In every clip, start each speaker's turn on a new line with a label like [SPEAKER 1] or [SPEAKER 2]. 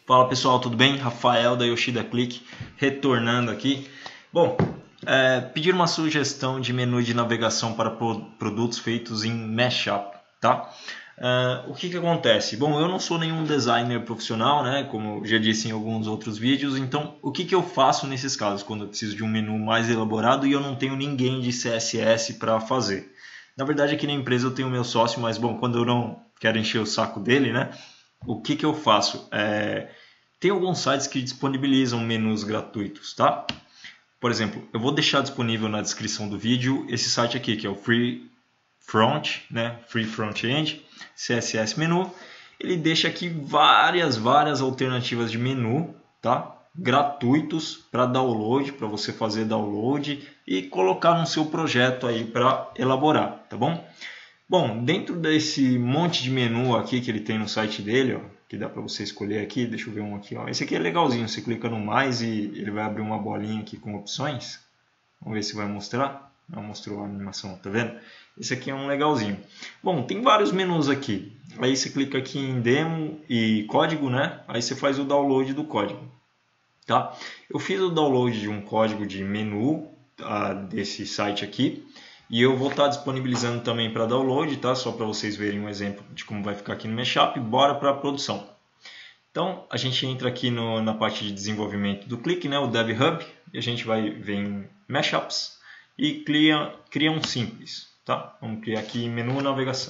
[SPEAKER 1] Fala pessoal, tudo bem? Rafael da Yoshida Click retornando aqui. Bom, pedir uma sugestão de menu de navegação para produtos feitos em Mashup, tá? O que acontece? Bom, eu não sou nenhum designer profissional, né? Como eu já disse em alguns outros vídeos, então o que eu faço nesses casos quando eu preciso de um menu mais elaborado e eu não tenho ninguém de CSS para fazer? Na verdade aqui na empresa eu tenho meu sócio, mas bom, quando eu não quero encher o saco dele, né? O que eu faço? Tem alguns sites que disponibilizam menus gratuitos, tá? Por exemplo, eu vou deixar disponível na descrição do vídeo esse site aqui, que é o Free Front, né? Free Frontend, CSS Menu. Ele deixa aqui várias alternativas de menu, tá? Gratuitos para download, para você fazer download e colocar no seu projeto aí para elaborar, tá bom? Bom, dentro desse monte de menu aqui que ele tem no site dele, ó, que dá para você escolher aqui, deixa eu ver um aqui, ó. Esse aqui é legalzinho, você clica no mais e ele vai abrir uma bolinha aqui com opções. Vamos ver se vai mostrar. Não mostrou a animação, tá vendo? Esse aqui é um legalzinho. Bom, tem vários menus aqui. Aí você clica aqui em demo e código, né? Aí você faz o download do código, tá? Eu fiz o download de um código de menu desse site aqui. E eu vou estar disponibilizando também para download, tá? Só para vocês verem um exemplo de como vai ficar aqui no Mashup. Bora para a produção. Então, a gente entra aqui na parte de desenvolvimento do Click, né? O Dev Hub. E a gente vai ver em Mashups e cria um simples, tá? Vamos criar aqui menu navegação.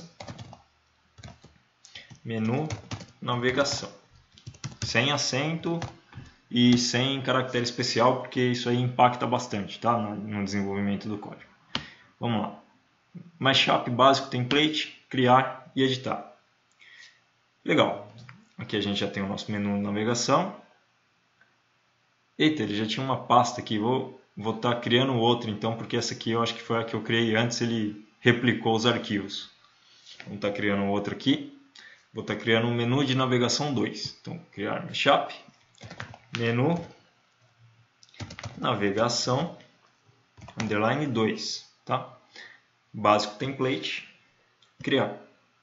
[SPEAKER 1] Menu navegação. Sem acento e sem caractere especial, porque isso aí impacta bastante, tá? No desenvolvimento do código. Vamos lá. Mashup básico, template, criar e editar. Legal. Aqui a gente já tem o nosso menu de navegação. Eita, ele já tinha uma pasta aqui. Vou estar criando outra então, porque essa aqui eu acho que foi a que eu criei antes, ele replicou os arquivos. Vamos estar criando outra aqui. Vou estar criando um menu de navegação 2. Então, criar Mashup, menu, navegação, underline 2. Tá? Básico template, criar.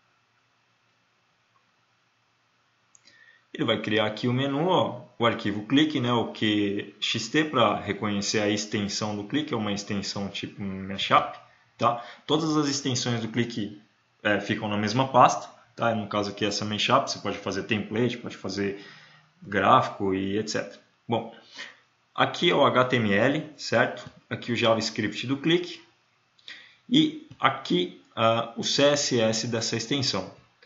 [SPEAKER 1] Ele vai criar aqui o menu, ó, o arquivo click, né, o QXT, para reconhecer a extensão do click, é uma extensão tipo Mashup. Tá? Todas as extensões do click ficam na mesma pasta. Tá? No caso aqui essa Mashup, você pode fazer template, pode fazer gráfico e etc. Bom, aqui é o HTML, certo? Aqui o JavaScript do click. E aqui o CSS dessa extensão.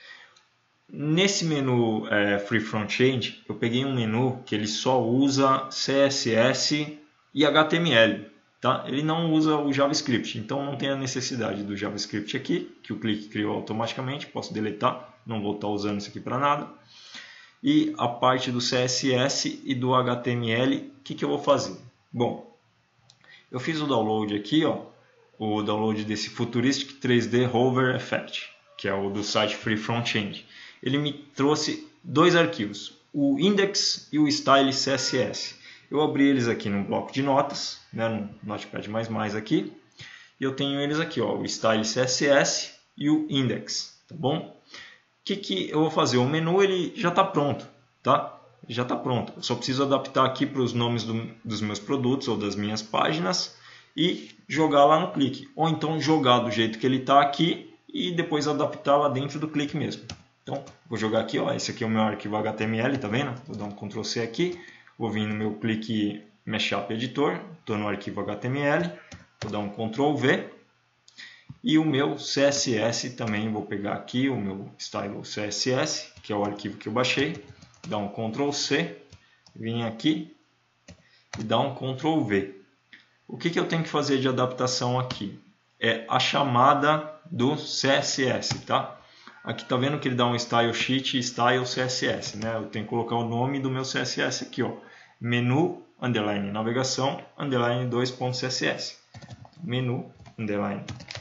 [SPEAKER 1] Nesse menu Free Frontend, eu peguei um menu que ele só usa CSS e HTML. Tá? Ele não usa o JavaScript, então não tem a necessidade do JavaScript aqui, que o Click criou automaticamente. Posso deletar, não vou estar usando isso aqui para nada. E a parte do CSS e do HTML, o que eu vou fazer? Bom, eu fiz o download aqui, ó. O download desse Futuristic 3D Hover Effect, que é o do site Free Frontend. Ele me trouxe dois arquivos, o index e o style CSS. Eu abri eles aqui no bloco de notas, né, no Notepad++ aqui, e eu tenho eles aqui, ó, o style CSS e o index, tá bom? O que eu vou fazer? O menu ele já está pronto, tá? Já está pronto. Eu só preciso adaptar aqui para os nomes dos meus produtos ou das minhas páginas e jogar lá no Click. Ou então jogar do jeito que ele está aqui e depois adaptar lá dentro do Click mesmo. Então, vou jogar aqui, ó, esse aqui é o meu arquivo HTML, tá vendo? Vou dar um Ctrl C aqui, vou vir no meu Click Mashup Editor, estou no arquivo HTML, vou dar um Ctrl V. E o meu CSS também, vou pegar aqui o meu Style CSS, que é o arquivo que eu baixei, dar um Ctrl C, vim aqui e dar um Ctrl V. O que eu tenho que fazer de adaptação aqui? É a chamada do CSS, tá? Aqui tá vendo que ele dá um style sheet e style CSS, né? Eu tenho que colocar o nome do meu CSS aqui, ó. Menu, underline, navegação, underline 2.css. Menu, underline,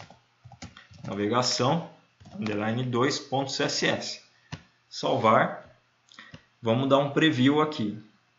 [SPEAKER 1] navegação, underline 2.css. Salvar. Vamos dar um preview aqui.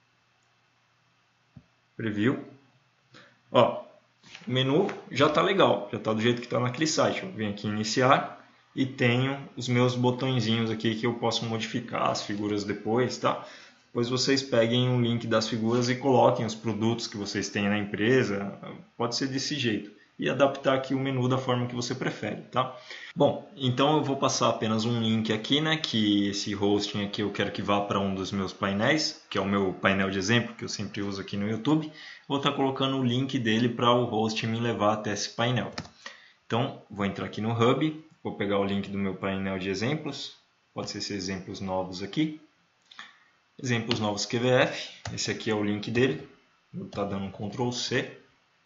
[SPEAKER 1] Preview. Ó, o menu já está legal, já está do jeito que está naquele site. Eu venho aqui em iniciar e tenho os meus botõezinhos aqui que eu posso modificar as figuras depois, tá? depois vocês peguem o link das figuras e coloquem os produtos que vocês têm na empresa, pode ser desse jeito. E adaptar aqui o menu da forma que você prefere, tá? Bom, então eu vou passar apenas um link aqui, né? Que esse hosting aqui eu quero que vá para um dos meus painéis, que é o meu painel de exemplo, que eu sempre uso aqui no YouTube. Vou estar colocando o link dele para o host me levar até esse painel. Então, vou entrar aqui no Hub, vou pegar o link do meu painel de exemplos, pode ser esses exemplos novos aqui. Exemplos novos QVF, esse aqui é o link dele, vou estar dando um Ctrl C.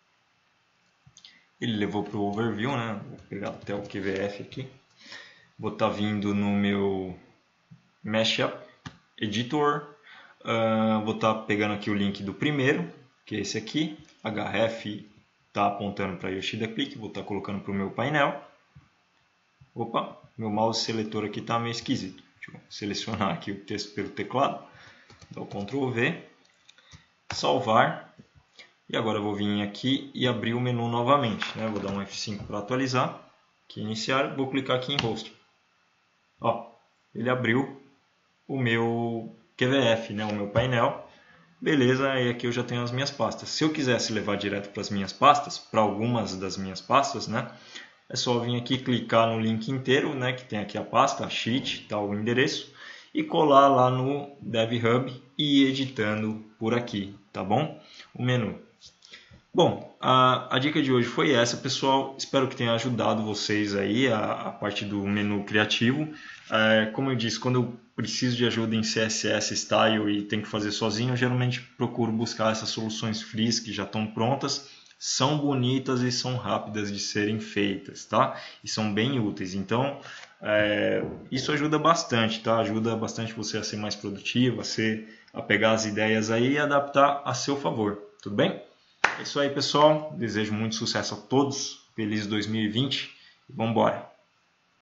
[SPEAKER 1] Ele levou para o overview, né? Vou pegar até o QVF aqui. Vou estar vindo no meu Mashup Editor. Vou estar pegando aqui o link do primeiro, que é esse aqui. href está apontando para Yoshida Click. Vou estar colocando para o meu painel. Opa, meu mouse seletor aqui está meio esquisito. Deixa eu selecionar aqui o texto pelo teclado. Dá o Ctrl V. Salvar. E agora eu vou vir aqui e abrir o menu novamente, né? Vou dar um F5 para atualizar, aqui iniciar, vou clicar aqui em Host. Ó, ele abriu o meu QVF, né? O meu painel. Beleza, e aqui eu já tenho as minhas pastas. Se eu quisesse levar direto para as minhas pastas, para algumas das minhas pastas, né? É só vir aqui clicar no link inteiro, né? Que tem aqui a pasta, a sheet, tá, o endereço, e colar lá no DevHub e ir editando por aqui, tá bom? O menu. Bom, a dica de hoje foi essa, pessoal. Espero que tenha ajudado vocês aí a parte do menu criativo. Como eu disse, quando eu preciso de ajuda em CSS Style e tenho que fazer sozinho, eu geralmente procuro buscar essas soluções free que já estão prontas. São bonitas e são rápidas de serem feitas, tá? E são bem úteis. Então, isso ajuda bastante, tá? Ajuda bastante você a ser mais produtivo, a pegar as ideias aí e adaptar a seu favor. Tudo bem? É isso aí, pessoal. Desejo muito sucesso a todos. Feliz 2020 e vamos embora.